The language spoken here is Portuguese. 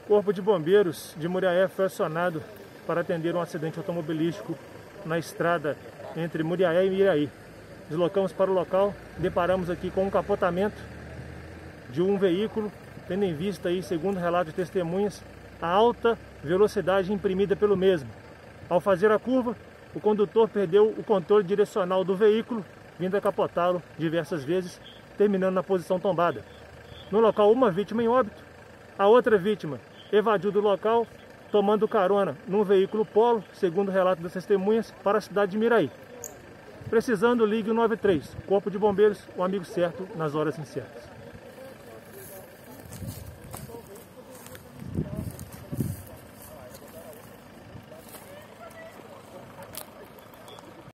Corpo de Bombeiros de Muriaé foi acionado para atender um acidente automobilístico na estrada entre Muriaé e Miraí. Deslocamos para o local, deparamos aqui com um capotamento de um veículo, tendo em vista aí, segundo relato de testemunhas, a alta velocidade imprimida pelo mesmo. Ao fazer a curva, o condutor perdeu o controle direcional do veículo, vindo a capotá-lo diversas vezes, terminando na posição tombada. No local, uma vítima em óbito, a outra vítima evadiu do local, tomando carona num veículo Polo, segundo o relato das testemunhas, para a cidade de Miraí. Precisando, ligue o 93, Corpo de Bombeiros, o amigo certo nas horas incertas.